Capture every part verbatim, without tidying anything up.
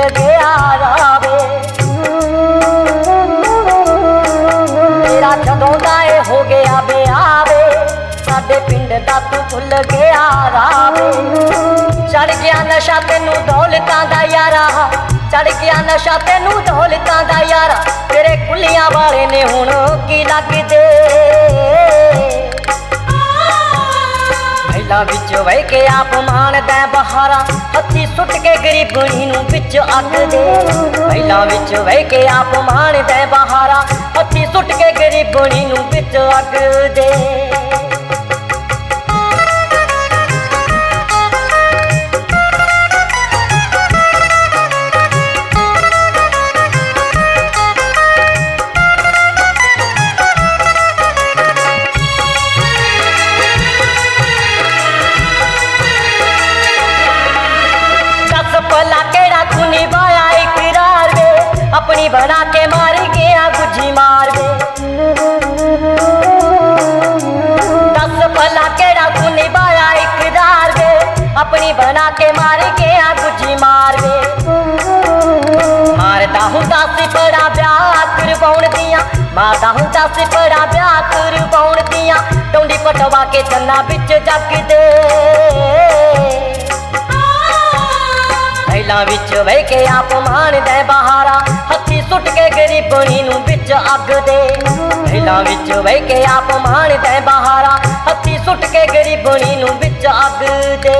गया रावे। तेरा जदों दा ए हो गया ब्यावे, साडे पिंड दा तू भुल गया रावे। चढ़ गया नशा तेनू दौलतां दा यारा, चढ़ गया नशा तेनू दौलतां दा यारा। तेरे कुलियां वाले ने हुण की लगदे, महिला विच वह के आप मानदा बहारा, हत्थी सुट के गरीबनी नू विच अग दे। महिला विच वह के आप मानदा बहारा, हत्थी सुट के गरीबनी नू विच अग दे। भला केड़ा खूनी बाया इकरार वे, अपनी बना के मार गया गुज्जी मार वे। दस भला केड़ा खूनी बाया इकरार वे, अपनी बना के मार गया गुज्जी मार वे। मारदा हुंदा सी बड़ा ब्याह करवाउण दियां, मारदा हुंदा सी बड़ा ब्याह करवाउण दियां। टोंडी पटवा के चन्ना बिच जग दे, महिला विच वह के आप मानदा बहारा, हत्थी सुट के गरीबनी नू विच अग दे। महिला विच वह के आप मानदा बहारा, हत्थी सुट के गरीबनी नू विच अग दे।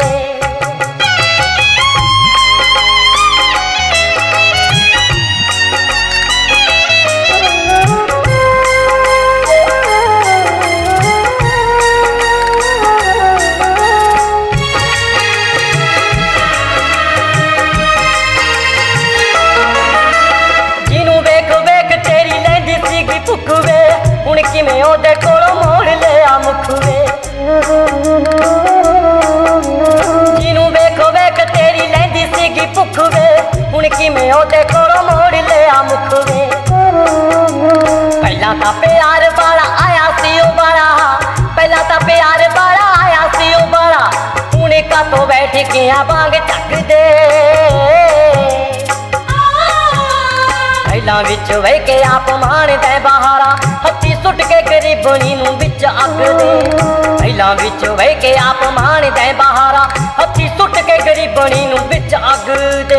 हुण किवें ओदे कोलों मोड़ लिया मुख वे, जिनू वेखो वेख तेरी लैंदी सीगी भुख वे। हुण किवें ओदे कोलों मोड़ लिया मुख वे। पहला तां प्यार वाला आया सी ओ बड़ा, पहला तां प्यार वाला आया सी ओ बड़ा। हुण कातों बैठ गया बांग चक दे, महिला विच वह के आप मानदा बहारा, हत्थी सुट के गरीबनी नू विच अग दे। महिला विच वह के आप मानदा बहारा, हत्थी सुट के गरीबनी नू विच अग दे।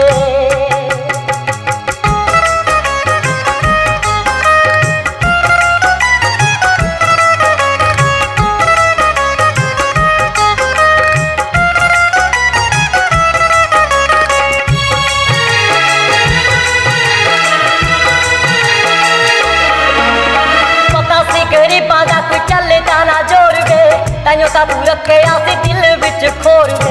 गरीबां दा कोई चलदा ना जोर वे, ताइयों तां तू रखिया सी दिल विच खोर वे।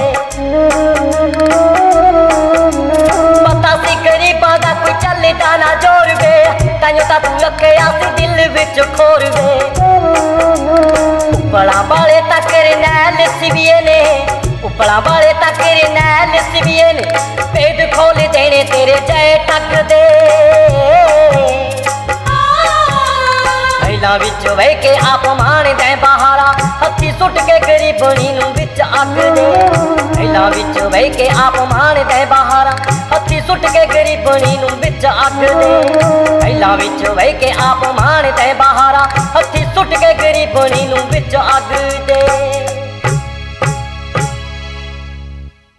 पता सी गरीबां दा कोई चलदा ना जोर वे, ताइयों तां तू रखिया सी दिल विच खोर वे। उपला वाले तक नैल सिविए ने, उपला वाले तक नैल सिविए ने। भेद खोल देने तेरे जय टक दे, महिला विच वह के आप मानदा बहारा, हत्थी सुट के गरीबनी नू विच अग दे। महिला विच वह के आप मानदा बहारा, हत्थी सुट के गरीबनी नू विच अग दे। महिला विच वह के आप मानदा बहारा, हत्थी सुट के गरीबनी नू विच अग दे।